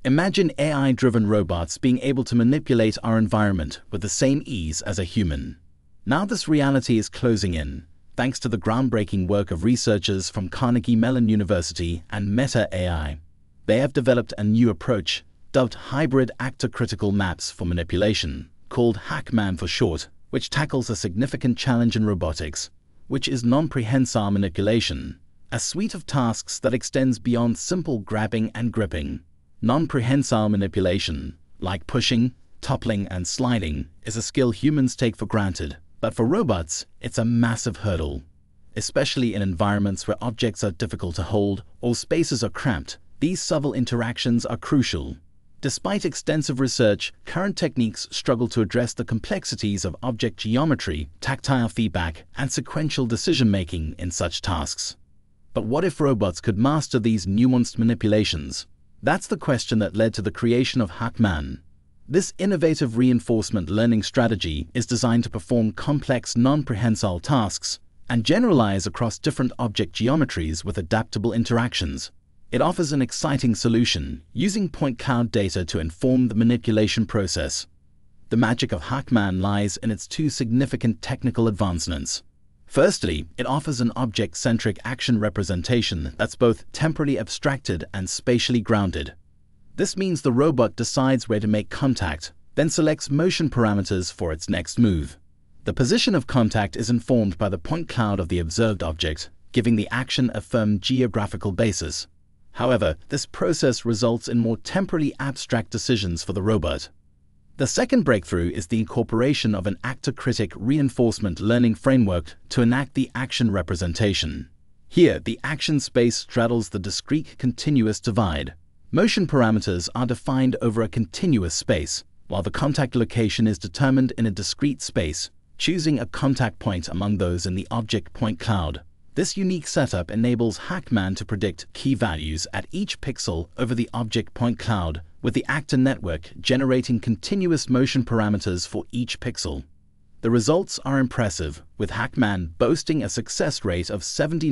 Imagine AI-driven robots being able to manipulate our environment with the same ease as a human. Now this reality is closing in, thanks to the groundbreaking work of researchers from Carnegie Mellon University and Meta AI. They have developed a new approach, dubbed hybrid actor-critical maps for manipulation, called Hackman for short, which tackles a significant challenge in robotics, which is non-prehensile manipulation, a suite of tasks that extends beyond simple grabbing and gripping. Non-prehensile manipulation, like pushing, toppling, and sliding, is a skill humans take for granted, but for robots, it's a massive hurdle. Especially in environments where objects are difficult to hold or spaces are cramped, these subtle interactions are crucial. Despite extensive research, current techniques struggle to address the complexities of object geometry, tactile feedback, and sequential decision-making in such tasks. But what if robots could master these nuanced manipulations? That's the question that led to the creation of Hackman. This innovative reinforcement learning strategy is designed to perform complex non-prehensile tasks and generalize across different object geometries with adaptable interactions. It offers an exciting solution, using point cloud data to inform the manipulation process. The magic of Hackman lies in its two significant technical advancements. Firstly, it offers an object-centric action representation that's both temporally abstracted and spatially grounded. This means the robot decides where to make contact, then selects motion parameters for its next move. The position of contact is informed by the point cloud of the observed object, giving the action a firm geographical basis. However, this process results in more temporally abstract decisions for the robot. The second breakthrough is the incorporation of an actor-critic reinforcement learning framework to enact the action representation. Here, the action space straddles the discrete continuous divide. Motion parameters are defined over a continuous space, while the contact location is determined in a discrete space, choosing a contact point among those in the object point cloud. This unique setup enables Hackman to predict key values at each pixel over the object point cloud, with the actor network generating continuous motion parameters for each pixel. The results are impressive, with Hackman boasting a success rate of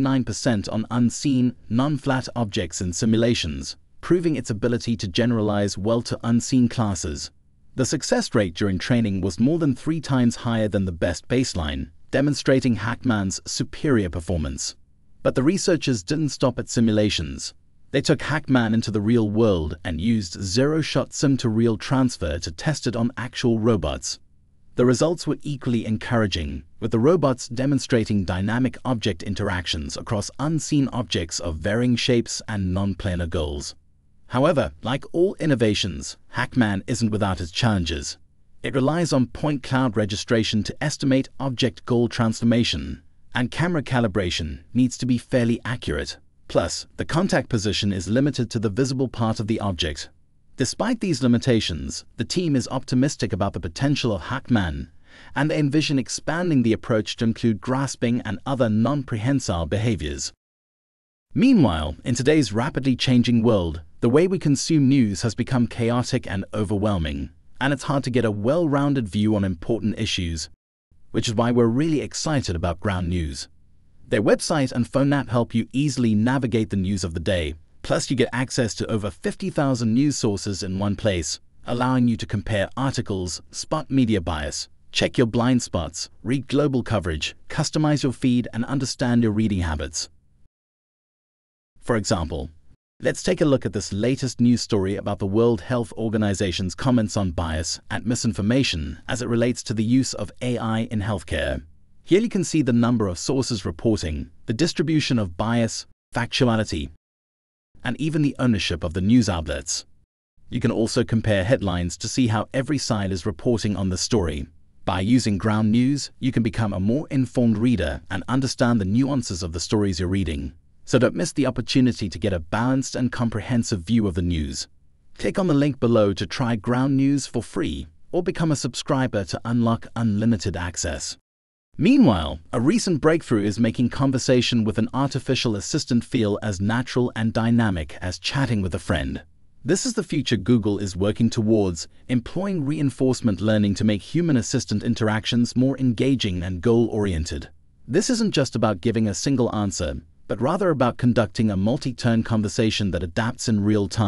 79% on unseen, non-flat objects in simulations, proving its ability to generalize well to unseen classes. The success rate during training was more than 3 times higher than the best baseline, demonstrating Hackman's superior performance. But the researchers didn't stop at simulations. They took Hackman into the real world and used zero-shot sim-to-real transfer to test it on actual robots. The results were equally encouraging, with the robots demonstrating dynamic object interactions across unseen objects of varying shapes and non-planar goals. However, like all innovations, Hackman isn't without its challenges. It relies on point cloud registration to estimate object goal transformation, and camera calibration needs to be fairly accurate. Plus, the contact position is limited to the visible part of the object. Despite these limitations, the team is optimistic about the potential of Hackman, and they envision expanding the approach to include grasping and other non-prehensile behaviors. Meanwhile, in today's rapidly changing world, the way we consume news has become chaotic and overwhelming, and it's hard to get a well-rounded view on important issues, which is why we're really excited about Ground News. Their website and phone app help you easily navigate the news of the day. Plus, you get access to over 50,000 news sources in one place, allowing you to compare articles, spot media bias, check your blind spots, read global coverage, customize your feed, and understand your reading habits. For example, let's take a look at this latest news story about the World Health Organization's comments on bias and misinformation as it relates to the use of AI in healthcare. Here you can see the number of sources reporting, the distribution of bias, factuality, and even the ownership of the news outlets. You can also compare headlines to see how every side is reporting on the story. By using Ground News, you can become a more informed reader and understand the nuances of the stories you're reading. So don't miss the opportunity to get a balanced and comprehensive view of the news. Click on the link below to try Ground News for free, or become a subscriber to unlock unlimited access. Meanwhile, a recent breakthrough is making conversation with an artificial assistant feel as natural and dynamic as chatting with a friend. This is the future Google is working towards, employing reinforcement learning to make human assistant interactions more engaging and goal-oriented. This isn't just about giving a single answer, but rather about conducting a multi-turn conversation that adapts in real time,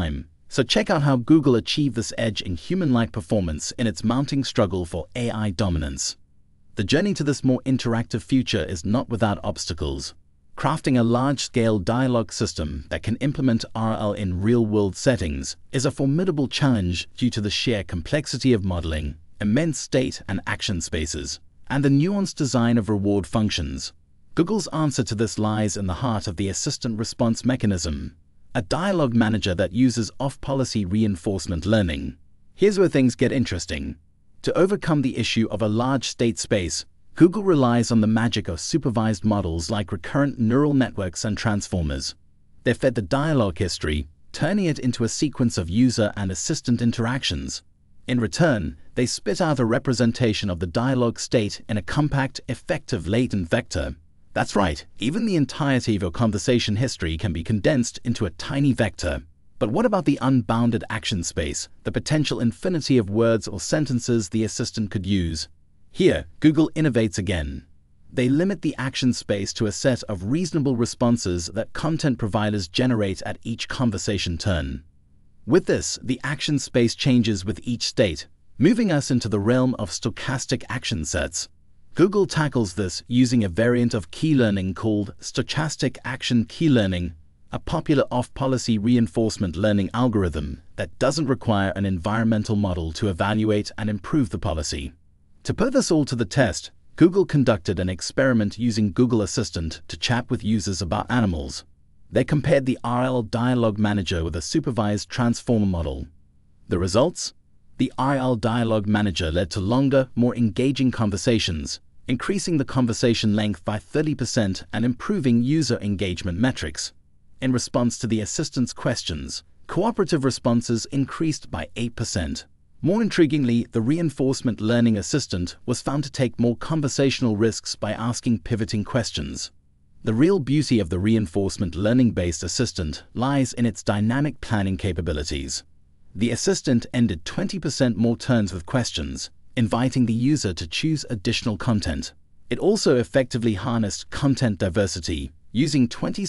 So check out how Google achieved this edge in human-like performance in its mounting struggle for AI dominance. The journey to this more interactive future is not without obstacles. Crafting a large-scale dialogue system that can implement RL in real-world settings is a formidable challenge due to the sheer complexity of modeling, immense state and action spaces, and the nuanced design of reward functions. Google's answer to this lies in the heart of the assistant response mechanism, a dialogue manager that uses off-policy reinforcement learning. Here's where things get interesting. To overcome the issue of a large state space, Google relies on the magic of supervised models like recurrent neural networks and transformers. They're fed the dialogue history, turning it into a sequence of user and assistant interactions. In return, they spit out a representation of the dialogue state in a compact, effective latent vector. That's right, even the entirety of your conversation history can be condensed into a tiny vector. But what about the unbounded action space, the potential infinity of words or sentences the assistant could use? Here, Google innovates again. They limit the action space to a set of reasonable responses that content providers generate at each conversation turn. With this, the action space changes with each state, moving us into the realm of stochastic action sets. Google tackles this using a variant of key learning called stochastic action key learning, a popular off-policy reinforcement learning algorithm that doesn't require an environmental model to evaluate and improve the policy. To put this all to the test, Google conducted an experiment using Google Assistant to chat with users about animals. They compared the RL Dialogue Manager with a supervised transformer model. The results? The RL Dialogue Manager led to longer, more engaging conversations, increasing the conversation length by 30% and improving user engagement metrics. In response to the assistant's questions, cooperative responses increased by 8%. More intriguingly, the reinforcement learning assistant was found to take more conversational risks by asking pivoting questions. The real beauty of the reinforcement learning-based assistant lies in its dynamic planning capabilities. The assistant ended 20% more turns with questions, inviting the user to choose additional content. It also effectively harnessed content diversity, using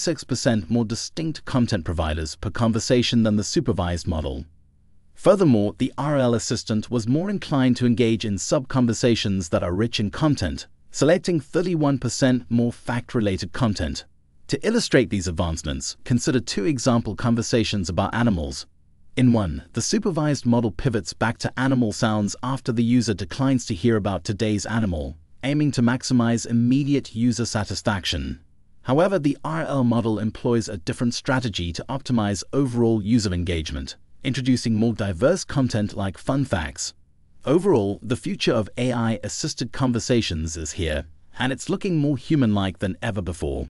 26% more distinct content providers per conversation than the supervised model. Furthermore, the RL assistant was more inclined to engage in sub-conversations that are rich in content, selecting 31% more fact-related content. To illustrate these advancements, consider two example conversations about animals. In one, the supervised model pivots back to animal sounds after the user declines to hear about today's animal, aiming to maximize immediate user satisfaction. However, the RL model employs a different strategy to optimize overall user engagement, introducing more diverse content like fun facts. Overall, the future of AI-assisted conversations is here, and it's looking more human-like than ever before.